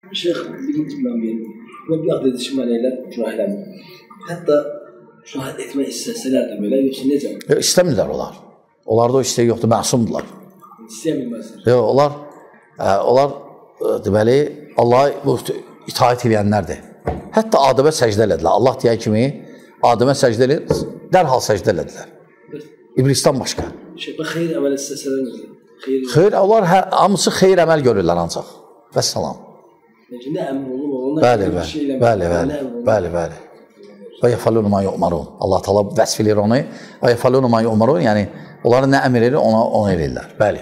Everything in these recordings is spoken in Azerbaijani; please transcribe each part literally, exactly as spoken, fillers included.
Şeyh, birinci mən bir, və bir ad edişim mən elə günah eləmir. Hətta günah etmək istəsələr də belə, yoxsa necə? Yox, istəmirlər onlar. Onlarda o istəyi yoxdur, məsumdurlar. İstəyəmirməzlər. Yox, onlar, ə, onlar deməli, Allah'a itaat edənlərdir. Hətta Adəmə səcdə elədilər. Allah deyən kimi Adəmə səcdə elədilər, dərhal səcdə elədilər. İblisdən başqa. Şeyh, bə xeyir əməl istəsələr necə? Xeyr, onlar hamısı xeyir əməl görürlər ancaq. Vəssalam. Nə əmr olunur, ona bəli, bəli, bəli, bəli, bəli, bəli. Və yəfəlunu ma yu'marun. Allah Taala vəsf edir onu. Və yəfəlunu ma yu'marun, yəni onları nə əmr edir, ona onu edirlər. Bəli.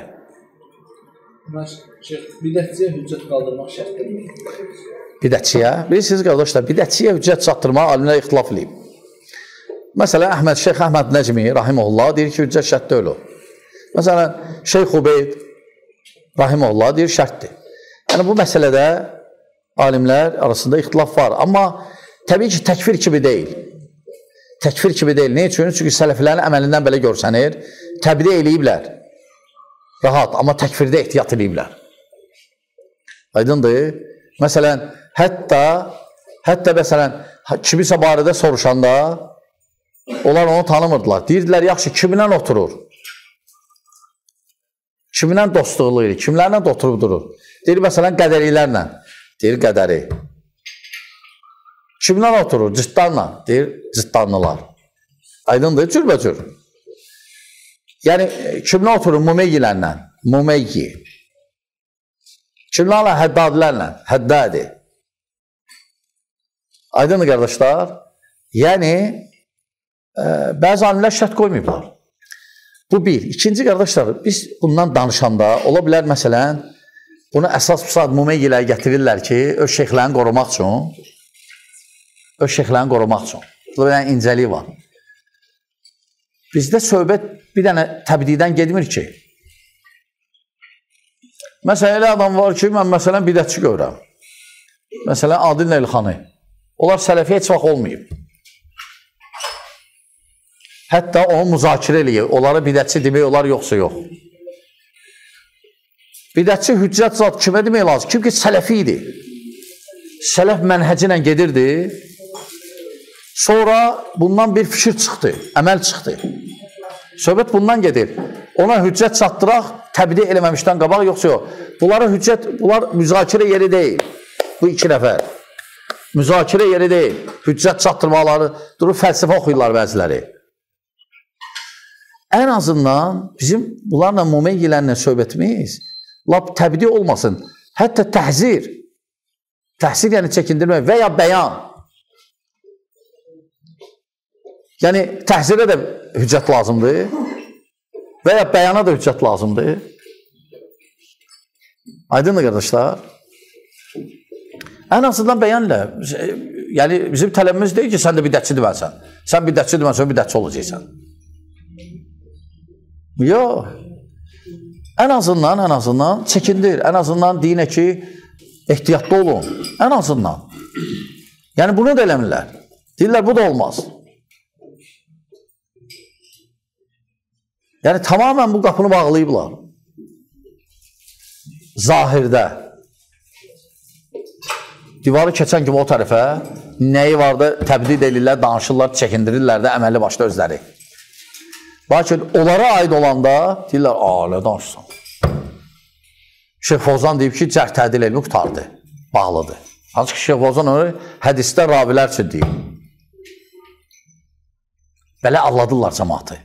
Şeyh, bidətçiyə hüccət qaldırmaq şərtdirmi? Bidətçiyə? Bilirsiniz qardaşlar, bidətçiyə hüccət çatdırmaq alimlər ixtilaf edib. Məsələn, Əhməd Şeyx Əhməd Nəcmi rahimehullah deyir ki, hüccət şərt deyil o. Məsələn, Şeyx Ubeyd rahimehullah deyir şərtdir. Yəni bu məsələdə alimlər arasında ixtilaf var. Amma təbii ki, təkfir kimi deyil. Təkfir kimi deyil. Ne üçün? Çünki sələflərin əməlindən belə görsənir. Təbdi eləyiblər. Rahat. Amma təkfirdə ehtiyat eləyiblər. Aydındır. Məsələn, hətta hətta məsələn, kimisə barədə soruşanda onlar onu tanımırdılar. Deyirdilər, yaxşı, kiminlə oturur? Kiminlə dostluqlu ilə? Kimlərlə də oturub durur? Deyir, məsələn, qədərilərlə. Deyir, qədəri. Kimlə oturur? Cıtdanla. Deyir, cıtdanlılar. Aydındır, cürbəcür. Yəni, kimlə oturur? Mumeyyilərlə. Mumeyyi. Kimlərlə? Həddadilərlə. Həddadi. Aydındır, qardaşlar. Yəni, ə, bəzi alimlər şərt qoymayıblar. Bu bir. İkinci, qardaşlar, biz bundan danışanda, ola bilər, məsələn, bunu əsas pusad mumeyyiləri gətirirlər ki, öz şeyxlərini qorumaq üçün, öz şeyxlərini qorumaq üçün. Bu da incəliyi var. Bizdə söhbət bir dənə təbdidən gedmir ki. Məsələn, elə adam var ki, mən məsələn bidətçi görürəm. Məsələn, Adil Neylxanı. Onlar sələfiyə heç vaxt olmayıb. Hətta onu müzakirə eləyir. Onlara bidətçi demək olar, yoxsa yox. Bidətçi hüccət zat kimə demək lazım? Kim ki, sələfi idi. Sələf mənhəci ilə gedirdi. Sonra bundan bir fikir çıxdı, əməl çıxdı. Söhbət bundan gedir. Ona hüccət çatdıraq, təbdi eləməmişdən qabaq, yoxsa yox. Bunlara hüccət, bunlar müzakirə yeri deyil. Bu iki nəfər. Müzakirə yeri deyil. Hüccət çatdırmaları, durub fəlsəfə oxuyurlar bəziləri. Ən azından bizim bunlarla mumeyyilərlə söhbətimiz lap təbdi olmasın. Hətta təhzir. Təhzir yəni çəkindirmək və ya bəyan. Yəni təhzirə də hüccət lazımdır və ya bəyana da hüccət lazımdır. Aydındır, qardaşlar. Ən azından bəyan ilə, yəni bizim tələbimiz deyil ki, sən də bidətçi deməlisən. Sən bidətçi deməlisən, bidətçi olacaqsan. Yox. Ən azından, ən azından çəkindir. Ən azından deyinə ki, ehtiyatlı olun. Ən azından. Yəni bunu da eləmirlər. Deyirlər, bu da olmaz. Yəni tamamən bu qapını bağlayıblar. Zahirdə. Divarı keçən kimi o tərəfə nəyi var da təbdid edirlər, danışırlar, çəkindirirlər də əməlli başda özləri. Lakin onlara aid olanda deyirlər, aa, nə danışsan? Şeyx Fozan deyib ki, cərh tədil elmi qutardı, bağlıdır. Ancaq Şeyx Fozan onu hədisdə ravilər üçün deyib. Belə alladırlar cəmaatı.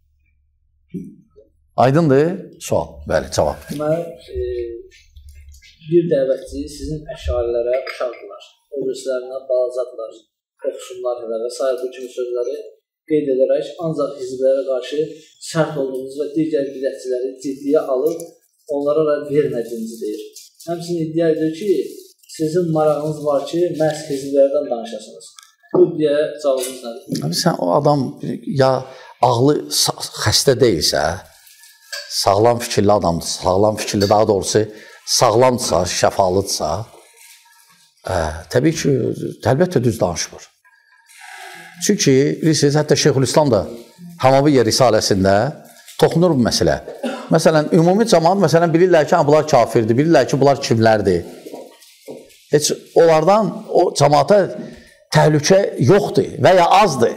Aydındır? Sual, bəli, cavab. Deməli, e, bir dəvətçi sizin əşarilərə uşaqdılar, o rüslərinə balacadılar, oxusunlar və s. bu kimi sözləri qeyd edərək, ancaq hizblərə qarşı sərt olduğunuz və digər bidətçiləri ciddiyə alıb, onlara da vermədiyinizi deyir. Həmçinin iddia edir ki, sizin marağınız var ki, məhz hizblərdən danışasınız. Bu iddiaya cavabınız nədir? Sən o adam ya ağlı xəstə deyilsə, sağlam fikirli adamdır, sağlam fikirli, daha doğrusu sağlamdırsa, şəfalıdırsa, ə, təbii ki, əlbəttə düz danışmır. Çünki, bilirsiniz, hətta Şeyxülislam da Hamaviyyə risaləsində toxunur bu məsələ. Məsələn, ümumi cəmaat məsələn bilirlər ki, bunlar kafirdir, bilirlər ki, bunlar kimlərdir. heç onlardan o cəmaata təhlükə yoxdur və ya azdır.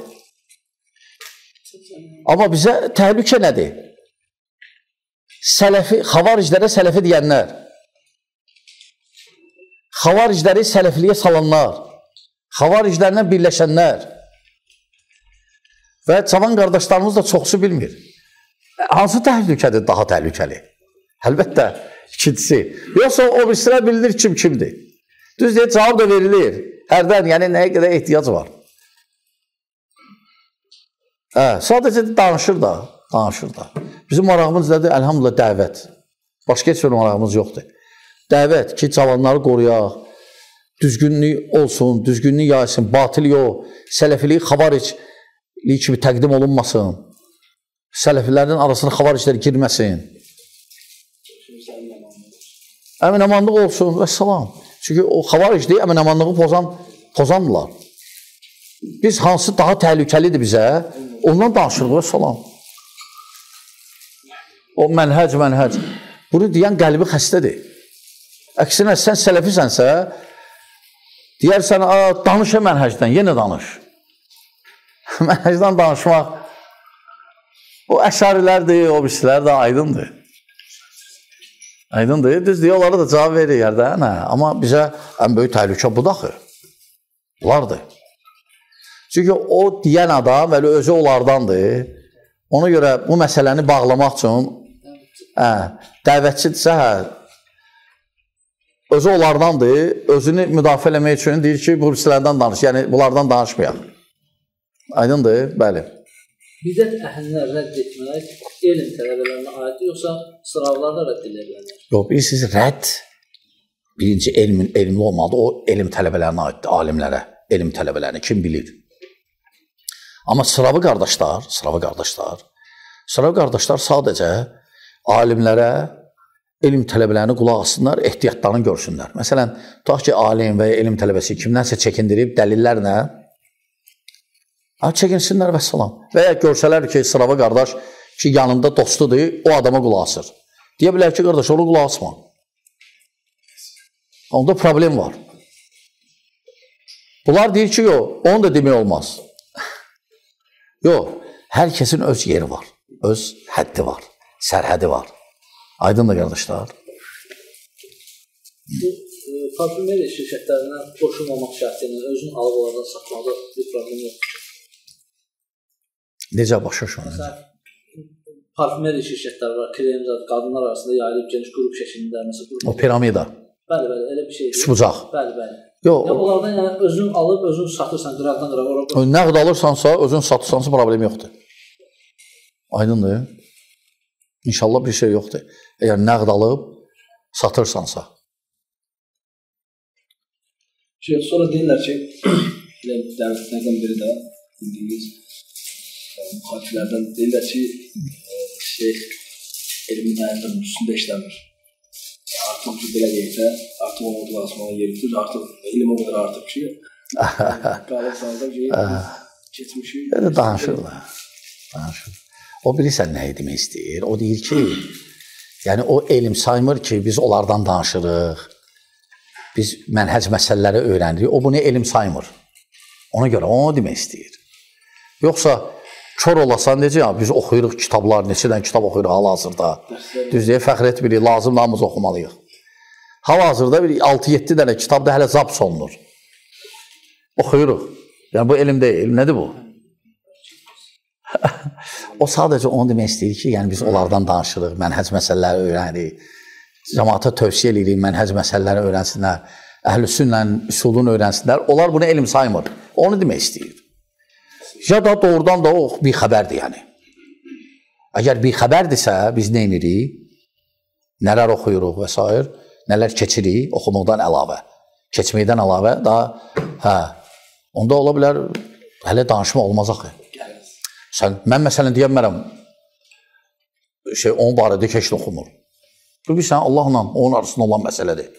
Amma bizə təhlükə nədir? Sələfi, xavariclərə sələfi deyənlər, xavaricləri sələfiliyə salanlar, xavariclərlə birləşənlər və cavan qardaşlarımız da çoxsu bilmir. Hansı təhlükədir daha təhlükəli? Əlbəttə, ikincisi. Yoxsa o birisilər bilinir kim kimdir. Düz deyək, cavab da verilir. Hərdən, yəni nəyə qədər ehtiyac var. Hə, sadəcə danışır da, danışır da. Bizim marağımız nədir? Əlhamdülillah dəvət. Başqa heç bir marağımız yoxdur. Dəvət ki, cavanları qoruyaq, düzgünlük olsun, düzgünlük yaysın, batil yox, sələfilik, xavariclik kimi təqdim olunmasın, sələfilərin arasına xavariclər girməsin. Əmin-əmanlıq olsun və salam. Çünki o xavariclik əmin-əmanlığı pozan, pozandılar. Biz hansı daha təhlükəlidir bizə, ondan danışırıq və salam. O mənhəc, mənhəc. Bunu deyən qəlbi xəstədir. Əksinə, sən sələfisənsə, deyərsən, danışa mənhəcdən, yenə danış. Mənhəcdən danışmaq, o əşarilərdir, o birisilər də aydındır. Aydındır, düz deyə, onlara da cavab verir yerdən, amma bizə ən böyük təhlükə bu daxı. Bunlardır. Çünki o deyən adam, elə özü onlardandır. Ona görə bu məsələni bağlamaq üçün, hə, dəvətçidirsə, hə, özü onlardandır, özünü müdafiə eləmək üçün deyir ki, bu birisilərdən danış, yəni bunlardan danışmayaq. Aydındır, bəli. Bidət əhlinə rədd etmək elm tələbələrinə aid yoxsa sınavlarda rədd edilir? Yox, bilirsiniz, rədd birinci elmin, elmli olmalıdır, o elm tələbələrinə aiddir, alimlərə, elm tələbələrini kim bilir? Amma sıravı qardaşlar, sıravı qardaşlar, sıravı qardaşlar sadəcə alimlərə, elm tələbələrini qulaq assınlar, ehtiyatlarını görsünlər. Məsələn, tutaq ki, alim və ya elm tələbəsi kimdənsə çəkindirib dəlillərlə çəkinsinlər və salam. Və ya görsələr ki, sıravı qardaş ki, yanında dostudur, o adama qulaq asır. Deyə bilər ki, qardaş, onu qulaq asma. Onda problem var. Bunlar deyir ki, yox, onu da demək olmaz. Yox, hər kəsin öz yeri var, öz həddi var, sərhədi var. Aydındır, qardaşlar. Bu, parfümeriya şirkətlərindən qoşulmamaq şərtilə özünün alıb onlardan satmaqda bir problem yoxdur. Necə başa şunu? Parfümeriya şirkətləri var, kremzat, qadınlar arasında yayılıb geniş qrup şəklində. O piramida. Bəli, bəli, elə bir şey. Üsbucaq. Bəli, bəli. Yox. Ya onlardan yəni özün alıb, özün satırsan, qıraqdan qırağa. Nəqd alırsansa, özün satırsansa problem yoxdur. Aydındır. İnşallah bir şey yoxdur. Əgər nəqd alıb, satırsansa. Şey, sonra deyirlər ki, dəvətlərdən biri də bildiyimiz müxaliflərdən deyirlər ki, şeyh elmin ayətlərinin üstündə işləmir. Artıq ki, belə deyək də, artıq onu qulaq asmağa yeridir, artıq elm o qədər artıq ki, qalıb salda ki, keçmişi... Danışırlar, danışır. O bilirsən nəyi demək istəyir? O deyir ki, yəni o elm saymır ki, biz onlardan danışırıq, biz mənhəc məsələləri öyrənirik, o bunu elm saymır. Ona görə onu demək istəyir. Yoxsa, kör olasan, necə ya, biz oxuyuruq kitablar, neçədən kitab oxuyuruq hal-hazırda. Düzdür, fəxr etmirik, lazım namız oxumalıyıq. Hal-hazırda bir altı yeddi dənə kitab da hələ zaps olunur. Oxuyuruq. Yəni, bu elm deyil, nədir bu? O sadəcə onu demək istəyir ki, yəni biz onlardan danışırıq, mənhəc məsələləri öyrənirik, cəmaata tövsiyə edirik, mənhəc məsələləri öyrənsinlər, əhl-i sünnənin üsulunu öyrənsinlər, onlar bunu elm saymır, onu demək istəyir. Ya da doğrudan da o bir xəbərdir, yəni. Əgər bir xəbərdirsə, biz nə edirik? Nələr oxuyuruq və s. Nələr keçirik oxumaqdan əlavə. Keçməkdən əlavə, daha, hə, onda ola bilər, hələ danışma olmaz axı. Sən, mən məsələn deyəmərəm, şey, onun barədə keşin oxumur. Bu, bir sən Allahla onun arasında olan məsələdir.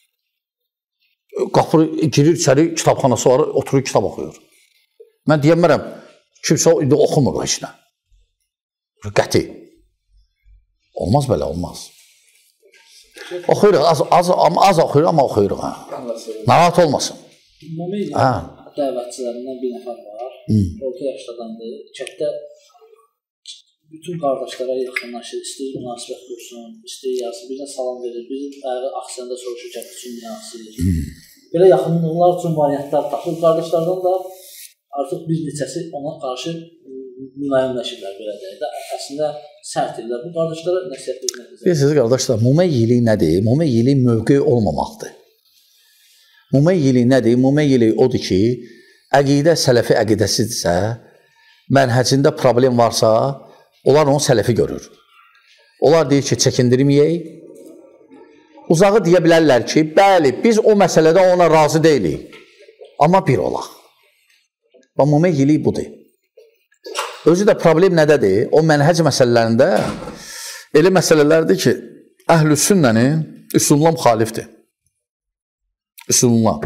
Qapı girir içəri, kitabxanası var, oturur, kitab oxuyur. Mən deyəmərəm, kimsə oxumur o işlə. Qəti. Olmaz belə, olmaz. Oxuyuruq, az, az, az oxuyuruq, amma oxuyuruq. Ha. Narahat olmasın. Mumeyya dəvətçilərindən bir nəfər var. Orta yaşdadandır. Kətdə bütün qardaşlara yaxınlaşır, istəyir münasibət qursun, istəyir yazsın, birdən salam verir, bizim ayağı aksiyanda soruşur, kətdə üçün yansır. Belə yaxınlıqlar üçün variantlar tapır. Qardaşlardan da artıq bir neçəsi ona qarşı mülayimləşirlər, belə deyək də. Əslində sərt edirlər. Bu qardaşlara nəsiyyət etməkdir. Bilirsiniz, qardaşlar, mumeyyiliyi nədir? Mumeyyiliyi mövqe olmamaqdır. Mumeyyiliyi nədir? Mumeyyiliyi odur ki, əqidə sələfi əqidəsidirsə, mənhəcində problem varsa, onlar onu sələfi görür. Onlar deyir ki, çəkindirməyək. Uzağı deyə bilərlər ki, bəli, biz o məsələdə ona razı deyilik. Amma bir olaq. Və mumeyyiliyi budur. Özü də problem nədədir? O mənhəc məsələlərində elə məsələlərdir ki, əhl-i sünnənin üsuluna müxalifdir. Üsuluna.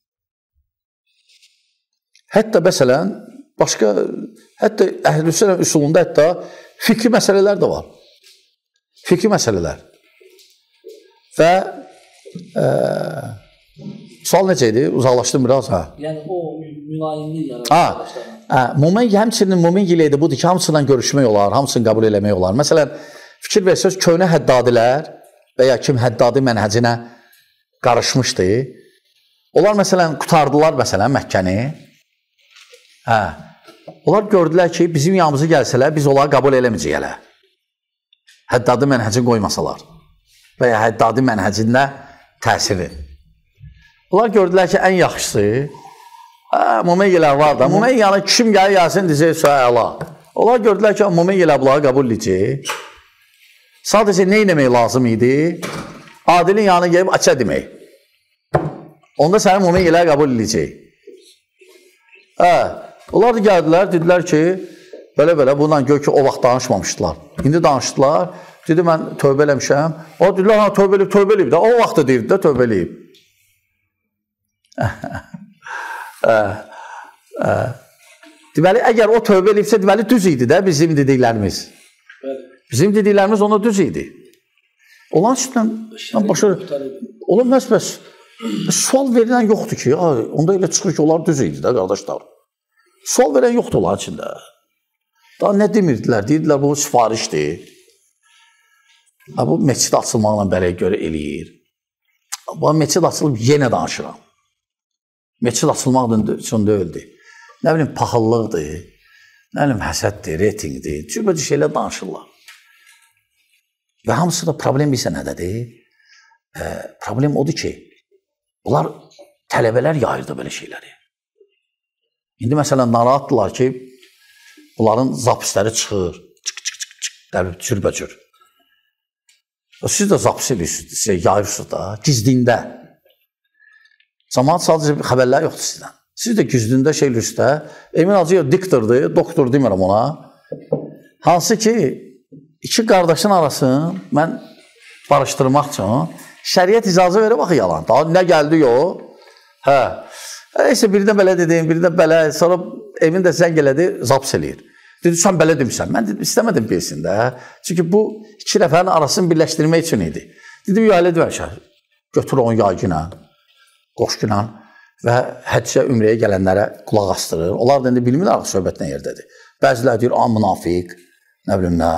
Hətta məsələn, başqa, hətta əhl-i sünnənin üsulunda hətta fikri məsələlər də var. Fikri məsələlər. Və e, sual necə idi? Uzaqlaşdım biraz. Hə. Yəni o mülayimlik yaratır. Ha, hə, Mumeyyi, həmçinin Mumeyyi budur ki, hamısından görüşmək olar, hamısını qəbul eləmək olar. Məsələn, fikir versəz, köhnə həddadilər və ya kim həddadi mənhəcinə qarışmışdı, onlar məsələn, qutardılar məsələn Məkkəni. Hə, onlar gördülər ki, bizim yanımızı gəlsələr, biz onları qəbul eləməyəcəklər. Həddadi mənhəcini qoymasalar və ya həddadi mənhəcində təsiri. Onlar gördülər ki, ən yaxşısı, hə, Mumeyyilər var da, Mumeyyanı kim gəlir gəlsin, dizək suəla. Onlar gördülər ki, Mumeyyilər bunları qəbul edəcək. Sadəcə nə etmək lazım idi? Adilin yanına gəlib açə demək. Onda səni Mumeyyilər qəbul edəcək. Hə, onlar da gəldilər, dedilər ki, belə-belə, bundan gör ki, o vaxt danışmamışdılar. İndi danışdılar, dedi, mən tövbə eləmişəm. O, dedilər, ha, tövbə eləyib, tövbə eləyib də. O vaxt da deyirdi də, tövbə eləyib. Deməli, əgər o tövbə eləyibsə, deməli, düz idi də bizim dediklərimiz. Bizim dediklərimiz ona düz idi. Olan üstündən başa... Olan məsbəs, sual verilən yoxdur ki, onda elə çıxır ki, onlar düz idi də, qardaşlar. Sual verən yoxdur onlar içində. Daha nə demirdilər? Deyirdilər, bu sifarişdir. Bu meçid açılmaqla bələyə görə eləyir. Bu meçid açılıb yenə danışıram. Meçid açılmaq üçün deyildi. Nə bilim, paxıllıqdır, nə bilim, həsəddir, reytingdir, cürbəcə şeylər danışırlar. Və hamısı da problem bilsə nədədir? E, problem odur ki, bunlar tələbələr yayırdı belə şeyləri. İndi məsələn, narahatdırlar ki, bunların zapisləri çıxır, çık-çık-çık-çık, cürbəcür. Siz də zapis edirsiniz, sizə yayırsınız da, gizliyində. Cəmaat sadəcə xəbərlər yoxdur sizdən. Siz də güzdündə şey lüstə, Emin Hacıyev diktordur, doktor demirəm ona. Hansı ki, iki qardaşın arasını mən barışdırmaq üçün şəriət icazə verir, baxı yalan. Daha nə gəldi yox? Hə. Neysə, birindən belə dedim, birindən belə, sonra Emin də zəng elədi, zaps eləyir. Dedi, sən belə demişsən. Mən dedim, istəmədim bilsin də. Çünki bu iki nəfərin arasını birləşdirmək üçün idi. Dedim, ya elə deməkə, götür onu yaygına, qoşquna və həccə ümrəyə gələnlərə qulaq astırır. Onlar da indi bilmirlər söhbət nə yerdədir. Bəzilər deyir, a, münafiq, nə bilim nə.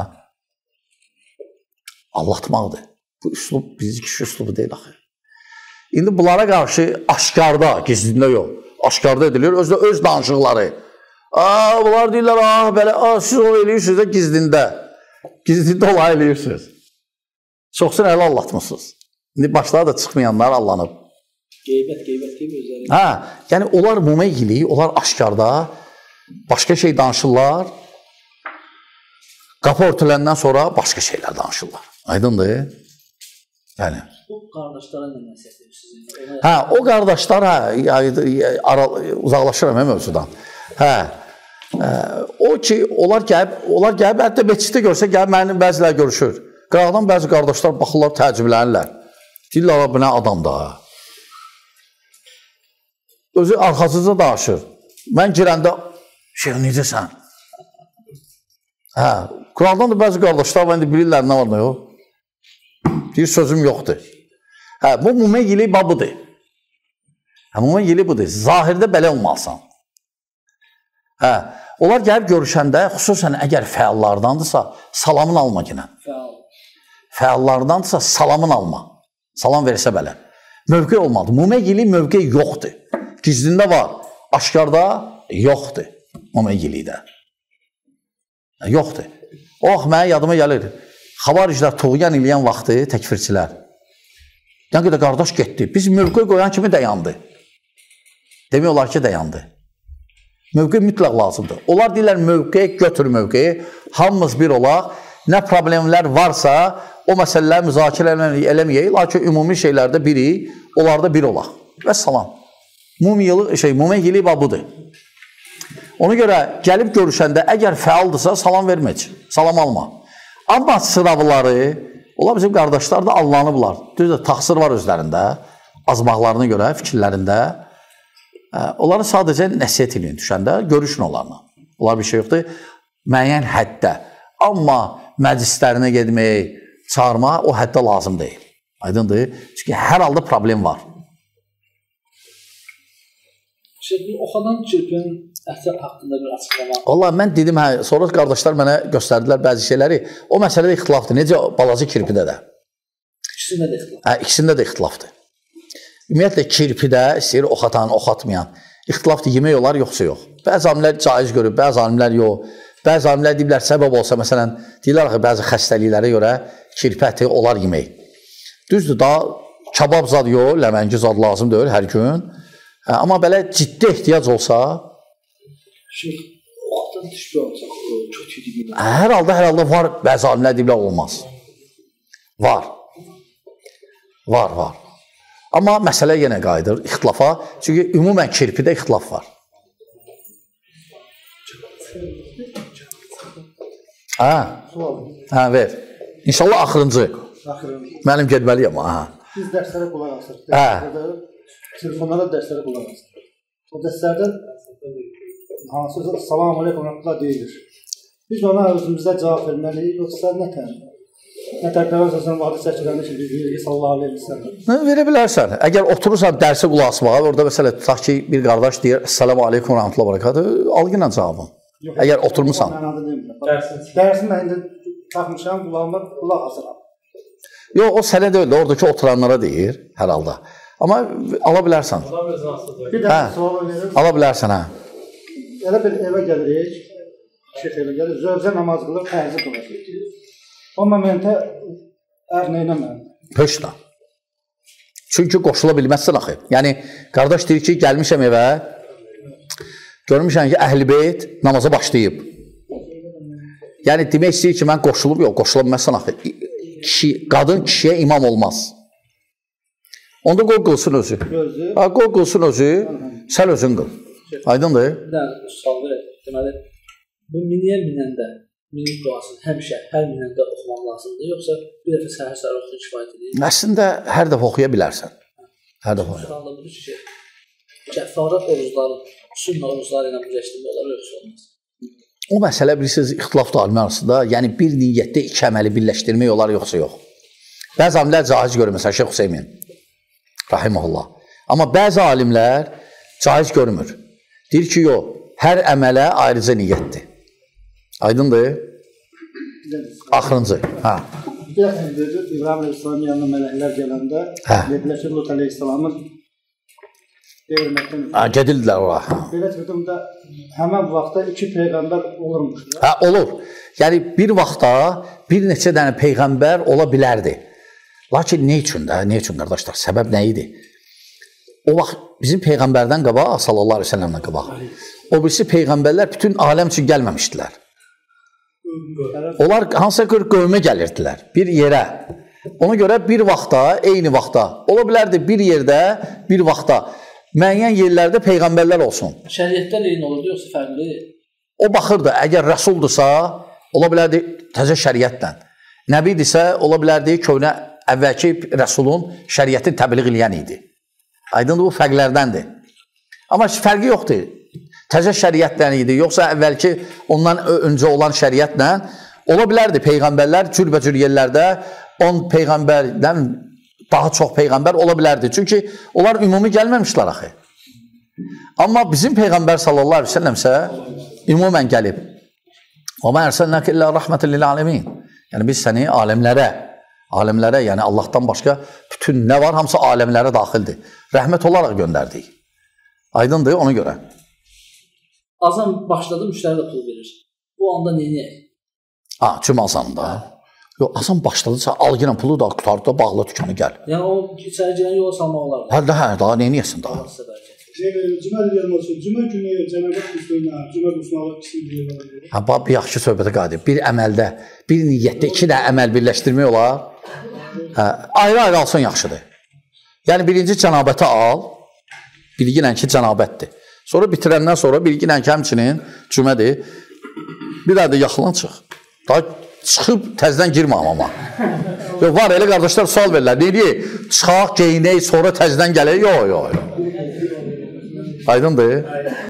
Allatmaqdır. Bu üslub, bizi kişi üslubu deyil axı. İndi bunlara qarşı aşkarda, gizlində yox, aşkarda edilir, özdə öz danışıqları. Aa, bunlar deyirlər, ah, belə, ah, siz o eləyirsiniz də gizlində. Gizlində olay eləyirsiniz. Çoxsun ələ allatmışsınız. İndi başları da çıxmayanlar allanıb. Qeybət, qeybət deyib özləri. Hə, yəni onlar mumeyyili, onlar aşkarda, başqa şey danışırlar, qapı örtüləndən sonra başqa şeylər danışırlar. Aydındır? Yəni. O qardaşlara nə nəsiyyət edirsiniz? Hə, o qardaşlar, hə, uzaqlaşıram hə mövzudan. Hə, o ki, onlar gəlib, onlar gəlib, hətta meçiddə görsə, gəlib mənim bəzilər görüşür. Qıraqdan bəzi qardaşlar baxırlar, təəccüblənirlər. Deyirlər, bu nə adam da. Özü arxasıca danışır. Mən girəndə, şey, necəsən? Hə, Quraqdan da bəzi qardaşlar var, indi bilirlər, nə var, nə yox. Deyir, sözüm yoxdur. Hə, bu mümeyili babıdır. Hə, mümeyili budur. Zahirdə belə olmalısan. Hə, onlar gəlib görüşəndə, xüsusən əgər fəallardandırsa, salamın alma yenə. Fəal. Fəallardandırsa, salamın alma. Salam versə belə. Mövqe olmadı. Mümeyili mövqe yoxdur. Gizlində var, aşkarda yoxdur. Mümeyilikdə. Yoxdur. O, mənə yadıma gəlir. Xavariclər tuğyan eləyən vaxtı təkfirçilər. Yəni qədər qardaş getdi. Biz mövqe qoyan kimi dayandı. Demək olar ki, dayandı. Mövqe mütləq lazımdır. Onlar deyirlər, mövqe, götür mövqeyi. Hamımız bir olaq. Nə problemlər varsa, o məsələləri müzakirə eləməyək. Lakin ümumi şeylərdə biri, onlarda bir olaq. Və salam. Mümeyili babıdır. Ona görə gəlib görüşəndə, əgər fəaldırsa, salam vermək. Salam alma. Amma sınavları, ola bizim qardaşlar da allanıblar. Düzdür, taxsir var özlərində, azmaqlarına görə, fikirlərində. Onları sadəcə nəsiyyət eləyin düşəndə, görüşün onlarla. Onlar bir şey yoxdur. Müəyyən həddə. Amma məclislərinə gedmək, çağırmaq o həddə lazım deyil. Aydındır. Çünki hər halda problem var. Şey, Oxadan Kirpinin əhsə haqqında bir açıqlama. Allah, mən dedim, hə, sonra qardaşlar mənə göstərdilər bəzi şeyləri. O məsələdə ixtilafdır. Necə balaca kirpidə də? İkisində də ixtilaf. Hə, ikisində də ixtilafdır. Ümumiyyətlə, kirpidə istəyir ox atan, ox atmayan. İxtilafdır, yemək olar, yoxsa yox. Bəzi alimlər caiz görür, bəzi alimlər yox. Bəzi alimlər deyirlər, səbəb olsa, məsələn, deyirlər ki, bəzi xəstəliklərə görə kirpi əti olar yemək. Düzdür, daha kabab zad yox, ləməngi zad lazım deyil hər gün. Hə, amma belə ciddi ehtiyac olsa... Şeyh, oxdan düşbə olacaq, çox yedik. Hər halda, hər halda var, bəzi alimlər deyirlər, olmaz. Var. Var, var. Amma məsələ yenə qayıdır, ixtilafa. Çünki ümumən kirpidə ixtilaf var. Hə, hə, ver. İnşallah axırıncı. Mənim gedməliyəm, hə. Biz dərslərə qulaq asırıq. Hə. Telefonlara dərslərə qulaq asırıq. O dərslərdən hansısa salam aleykum rəhmətullah deyilir. Biz ona özümüzdə cavab verməliyik, yoxsa nə tər? Nə tər Peyğəmbər sallallahu əleyhi və səlləm ki, biz deyirik sallallahu əleyhi və səlləm. Verə bilərsən. Əgər oturursan dərsə qulaq asmağa, orada məsələ tutaq ki, bir qardaş deyir, "Əssalamu aleykum rəhmətullah və bərəkatuh", al yenə cavabını. Əgər oturmusan. Dərsin mən indi taxmışam, qulağıma qulaq asıram. Yox, o sənə deyil, oradakı oturanlara deyir, hər halda. Amma ala bilərsən. Bir də sual verir. Ala bilərsən, hə. Elə bir evə gəlirik, şeyx evə gəlir, zövcə namaz qılır, fərzi qılır. O momentə ər neynəməm? Höşla. Çünki qoşula bilməzsən axı. Yəni, qardaş deyir ki, gəlmişəm evə, görmüşəm ki, əhl-i beyt namaza başlayıb. Yəni, demək istəyir ki, mən qoşulub, yox, qoşula bilməzsən axı. Kişi, qadın kişiyə imam olmaz. Onda qoy qılsın özü. Ha, qoy qılsın özü, sən özün qıl. Aydındır? Bir dənə sual verək. Deməli, bu miniyə minəndə, minik duasını həmişə, hər minəndə oxumaq lazımdır, yoxsa bir dəfə səhər-səhər oxuyun kifayət edir? Əslində, hər dəfə oxuya bilərsən. Hər dəfə oxuya. Sualda budur ki, kəffarət orucları, sünnə orucları ilə birləşdirmək olar, yoxsa olmaz? O məsələ bilirsiniz, ixtilaflı alimlər arasında, yəni bir niyyətdə iki əməli birləşdirmək olar, yoxsa yox. Bəzi alimlər caiz görür, məsələn, Şeyx Hüseymin, rahiməhullah. Amma bəzi alimlər caiz görmür. Deyir ki, yox, hər əmələ ayrıca niyyətdir. Aydındır? Axırıncı. Hə. Bir dəfə dedi, İbrahim Aleyhisselamın yanına mələklər gələndə, dedilər ki, Lut Aleyhisselamın devirməkdən Hə, gedildilər ora. belə çıxdığımda həmən vaxtda iki peyğəmbər olurmuşdur. Hə, olur. Yəni, bir vaxtda bir neçə dənə peyğəmbər ola bilərdi. Lakin nə üçün də, nə üçün qardaşlar, səbəb nə idi? O vaxt bizim peyğəmbərdən qabaq, sallallahu aleyhi ve sellemdən qabaq, o birisi peyğəmbərlər bütün aləm üçün gəlməmişdilər. Onlar hansısa qövmə gəlirdilər, bir yerə. Ona görə bir vaxtda, eyni vaxtda, ola bilərdi bir yerdə, bir vaxtda, müəyyən yerlərdə peyğəmbərlər olsun. Şəriətdən eyni olurdu, yoxsa fərqli? O baxırdı, əgər rəsuldursa, ola bilərdi təzə şəriətlə. Nəbidirsə, ola bilərdi köhnə əvvəlki rəsulun şəriətin təbliğ eləyən idi. Aydındır, bu fərqlərdəndir. Amma fərqi yoxdur. Təzə şəriətlə idi, yoxsa əvvəlki ondan öncə olan şəriətlə ola bilərdi peyğəmbərlər cürbəcür yerlərdə on peyğəmbərdən daha çox peyğəmbər ola bilərdi. Çünki onlar ümumi gəlməmişlər axı. Amma bizim peyğəmbər sallallahu əleyhi və səlləmsə ümumən gəlib. "Və mə ərsəlnəkə illə rəhmətən lil aləmin." Yəni biz səni aləmlərə, aləmlərə, yəni Allahdan başqa bütün nə var hamısı aləmlərə daxildir. Rəhmət olaraq göndərdik. Aydındır ona görə. Azan başladı, müştəri də pul verir. Bu anda nə edək? Ha, cüm azanda. Yox, azan başladısa al yenə pulu da qutardı da bağla dükanı gəl. Yəni o içəri girən yola salmaq olar. Hə, hə, daha nə edəsən daha? Şey, cümə deyilən olsun, cümə günü cəmələt qüslüyünə, cümə qüslüyünə alıb kişi deyilən. Ha, bax, bir yaxşı söhbətə qadir. Bir əməldə, bir niyyətdə iki də əməl birləşdirmək olar. Hə, ayrı-ayrı alsan yaxşıdır. Yəni birinci cənabəti al, bilginən ki, cənabətdir. Sonra bitirəndən sonra bilginən ki, həmçinin cümədir. Bir daha da yaxılan çıx. Daha çıxıb təzdən girmə amma. Yox, var elə qardaşlar sual verirlər. Deyir, çıxaq, geyinək, sonra təzdən gəlir. Yox, yox, yox. Aydındır.